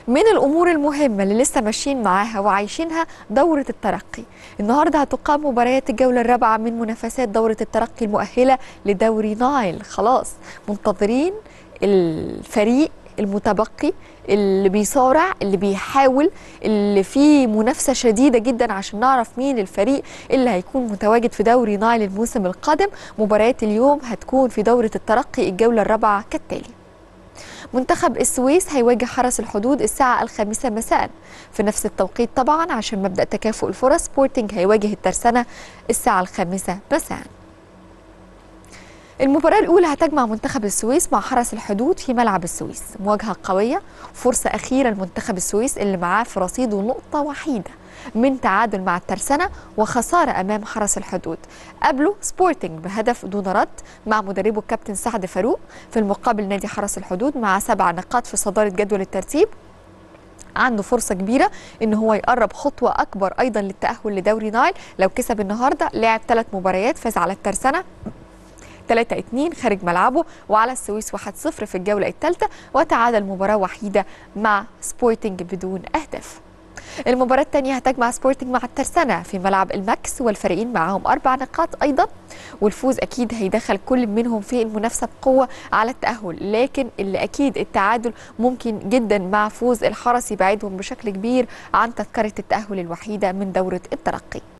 من الأمور المهمة اللي لسه ماشيين معاها وعايشينها دورة الترقي. النهاردة هتقام مباريات الجولة الرابعة من منافسات دورة الترقي المؤهلة لدوري نايل. خلاص منتظرين الفريق المتبقي اللي بيصارع، اللي بيحاول، اللي فيه منافسة شديدة جدا عشان نعرف مين الفريق اللي هيكون متواجد في دوري نايل الموسم القادم. مباريات اليوم هتكون في دورة الترقي الجولة الرابعة كالتالي: منتخب السويس هيواجه حرس الحدود الساعة 5 مساء. في نفس التوقيت طبعا عشان مبدأ تكافؤ الفرص، سبورتنج هيواجه الترسانة الساعة 5 مساء. المباراة الأولى هتجمع منتخب السويس مع حرس الحدود في ملعب السويس. مواجهة قوية، فرصة أخيرة لمنتخب السويس اللي معاه في رصيده نقطة وحيدة من تعادل مع الترسانة وخسارة أمام حرس الحدود. قبله سبورتنج بهدف دون رد مع مدربه الكابتن سعد فاروق. في المقابل نادي حرس الحدود مع 7 نقاط في صدارة جدول الترتيب، عنده فرصة كبيرة ان هو يقرب خطوة اكبر ايضا للتأهل لدوري نايل. لو كسب النهاردة لعب 3 مباريات، فاز على الترسانة 3-2 خارج ملعبه وعلى السويس 1-0 في الجولة الثالثة، وتعادل مباراة وحيدة مع سبورتنج بدون أهداف. المباراة الثانية هتجمع سبورتنج مع الترسانة في ملعب الماكس، والفريقين معاهم 4 نقاط أيضا، والفوز أكيد هيدخل كل منهم في المنافسة بقوة على التأهل، لكن اللي أكيد التعادل ممكن جدا مع فوز الحرس يبعدهم بشكل كبير عن تذكرة التأهل الوحيدة من دورة الترقي.